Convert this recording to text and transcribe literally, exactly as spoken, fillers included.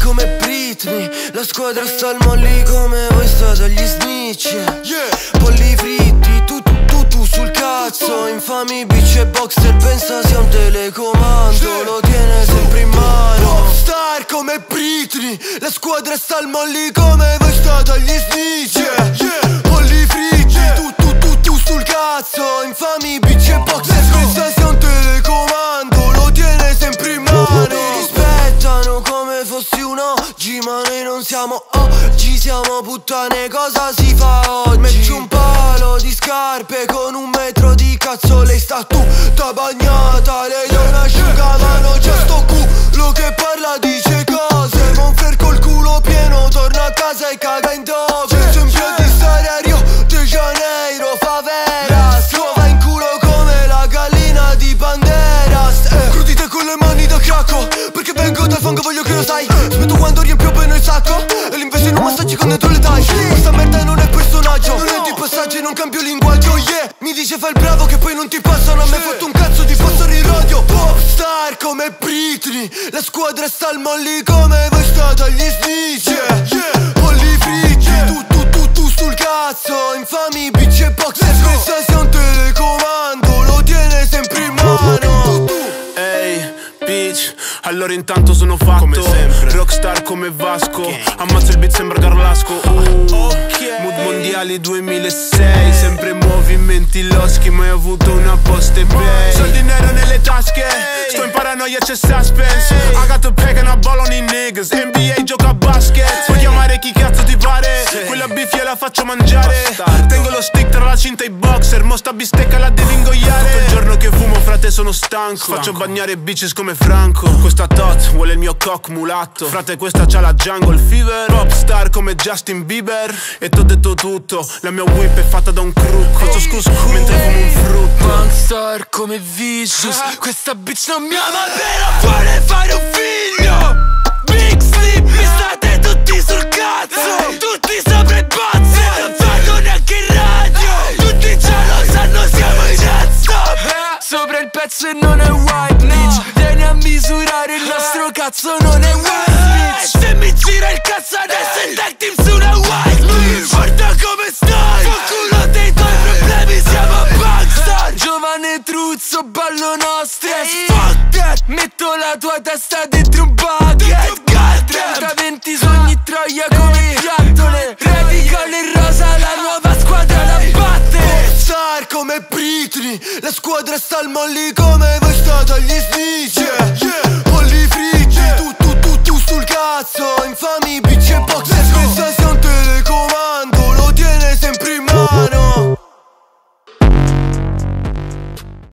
come Britney, la squadra sta al molli come voi state agli snitch. Yeah. Polli fritti, tu tu tu tu sul cazzo. Infami bitch e boxer, pensa sia un telecomando. Lo tiene sempre in mano. Popstar come Britney, la squadra sta al molli come voi state agli snitch. Yeah. Yeah. Polli fritti, tu tu tu tu sul cazzo. Infami bitch e boxer, pensa sia un telecomando. Lo tiene sempre in mano. Mi rispettano come fossi un oggi, ma noi non siamo oggi, siamo puttane, cosa si fa oggi? Metti un palo di scarpe con un metro di cazzo, lei sta tutta bagnata, lei è un asciugamano, c'è sto culo che parla, dice cose, Monfer col culo pieno, torna a casa e caga in dove? C'è sempre di stare a Rio de Janeiro, favela, scova in culo come la gallina di Banderas, eh. Crudite con le mani da cracco, perché vengo dal fango, voglio che lo sai. Smetto quando riempio bene il sacco e l'investi in un massaggio con dentro le dai. Questa merda non è personaggio, non è di passaggio e non cambio linguaggio, yeah. Mi dice fai il bravo che poi non ti passano, a me fatto un cazzo di fossero in radio. Popstar come Britney, la squadra sta al molli come voi state agli snitch. Yeah, yeah. Polli fritti, tu tu tu tu sul cazzo. Infami bitch e boxer, pensa sia un telecomando. Lo tiene sempre in mano. Ehi, bitch, allora intanto sono fatto come sempre. Rockstar come Vasco, okay. Ammazzo il beat, sembra Carlasco. uh, okay. Mood mondiali duemilasei, sempre movimenti loschi, mai avuto una poste pay. Soldi nero nelle tasche, hey. Sto in paranoia, c'è suspense, hey. I got to pack and I ball on these niggas. N B A gioca a basket, hey. Puoi chiamare chi cazzo ti pare, sì. Quella biffia la faccio mangiare. Bastardo. Tengo lo stick tra la cinta e i boxer, mo sta bistecca la devi ingoiare. Tutto il giorno che fumo, frate, sono stanco, stanco. Faccio bagnare bitches come Franco. Questa tot vuole il mio cock mulatto, frate, questa c'ha la jungle fever. Popstar come Justin Bieber, e t'ho detto tutto, la mia whip è fatta da un crucco. Faccio scuscus mentre fumo un frutto. Bangstar come Vicious, questa bitch non mi ama però vuole fare un figlio. Big Sleep, mi state tutti sul cazzo, tutti sopra il pazzo, non vado neanche in radio, tutti già lo sanno, siamo in jet stop. Sopra il pezzo e non è white bitch, vieni a misurare il nostro cazzo, non è white bitch. Se mi gira il cazzo adesso è tag team su una white bitch. Guarda come stai, fa culo dei tuoi problemi, siamo a Bangstar. Giovane truzzo, ballo nostri as fuck that. Metto la tua testa dentro un bucket, trenta venti sogni troia come fiattole. Radical e rosa, la nuova squadra la batte. Popstar come Britney, la squadra sta al molli come voi state agli snitch. Yeah, yeah. Polli fritti, tu tu tu tu sul cazzo. Infami bitch e boxer, pensa sia un